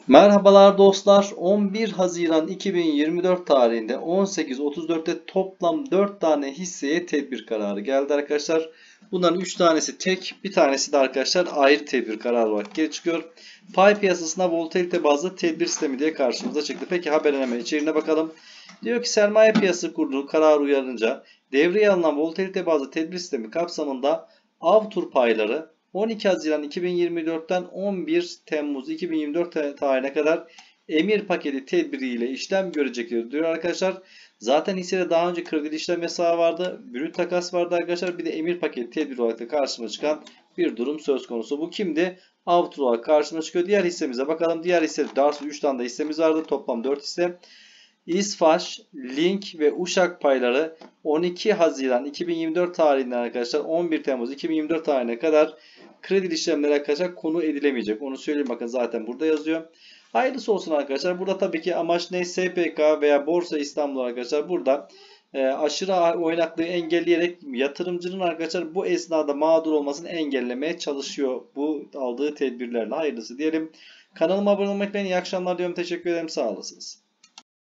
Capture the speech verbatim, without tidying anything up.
Merhabalar dostlar. on bir Haziran iki bin yirmi dört tarihinde on sekiz otuz dörtte toplam dört tane hisseye tedbir kararı geldi arkadaşlar. Bunların üç tanesi tek, bir tanesi de arkadaşlar ayrı tedbir kararı olarak geri çıkıyor. Pay piyasasına volatilite bazlı tedbir sistemi diye karşımıza çıktı. Peki haberin hemen içeriğine bakalım. Diyor ki sermaye piyasası kurulu kararı uyarınca devreye alınan volatilite bazlı tedbir sistemi kapsamında Avtur payları on iki Haziran iki bin yirmi dörtten on bir Temmuz iki bin yirmi dört tarihine kadar emir paketi tedbiriyle işlem görecektir diyor arkadaşlar. Zaten hissede daha önce kredili işlem yasağı vardı. Brüt takas vardı arkadaşlar. Bir de emir paketi tedbiri olarak da karşıma çıkan bir durum söz konusu. Bu kimdi? Avtur olarak karşıma çıkıyor. Diğer hissemize bakalım. Diğer hisse üç tane de hissemiz vardı. Toplam dört hisse. İsfaş, Link ve Uşak payları on iki Haziran iki bin yirmi dört tarihinden arkadaşlar on bir Temmuz iki bin yirmi dört tarihine kadar kredi işlemleri arkadaşlar konu edilemeyecek. Onu söyleyeyim, bakın zaten burada yazıyor. Hayırlısı olsun arkadaşlar. Burada tabii ki amaç ne? S P K veya Borsa İstanbul arkadaşlar burada e, aşırı oynaklığı engelleyerek yatırımcının arkadaşlar bu esnada mağdur olmasını engellemeye çalışıyor. Bu aldığı tedbirlerle hayırlısı diyelim. Kanalıma abone olmayı unutmayın. İyi akşamlar diyorum. Teşekkür ederim. Sağ olasınız.